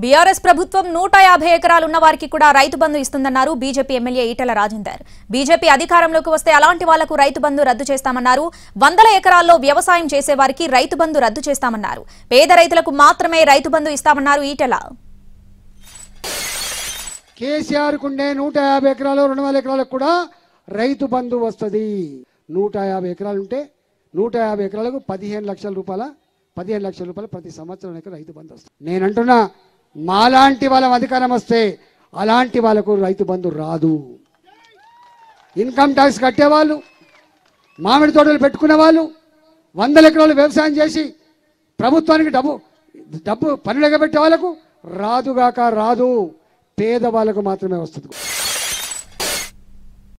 BRS ప్రభుత్వం 150 ఎకరాలు ఉన్న వారికి కూడా రైతు బంధు ఇస్తుందన్నారు BJP MLA Eatala Rajender. BJP అధికారంలోకి వస్తే అలాంటి వాళ్లకు రైతు బంధు రద్దు చేస్తామన్నారు. 100 ఎకరాల్లో వ్యవసాయం చేసే వారికి రైతు బంధు రద్దు చేస్తామన్నారు. పేద రైతులకు మాత్రమే రైతు బంధు ఇస్తామన్నారు ఈటెల. కేసీఆర్ కుండే 150 ఎకరాలు 200 ఎకరాలకు కూడా రైతు బంధు వస్తుంది. 150 ఎకరాలు ఉంటే 150 ఎకరాలకు 15 లక్షల రూపాయలు ప్రతి సంవత్సరానికి రైతు బంధు వస్తుంది. నేనంటున్నా, మాలాంటి వాళ్ళ అధికారం వస్తే అలాంటి వాళ్ళకు రైతు బంధు రాదు. ఇన్కమ్ ట్యాక్స్ కట్టేవాళ్ళు, మామిడి తోటలు పెట్టుకునే వాళ్ళు, 100 ఎకరాలు వ్యవసాయం చేసి ప్రభుత్వానికి డబ్బు పనులు ఎగబెట్టే వాళ్ళకు రాదుగాక రాదు, పేదవాళ్ళకు మాత్రమే వస్తుంది.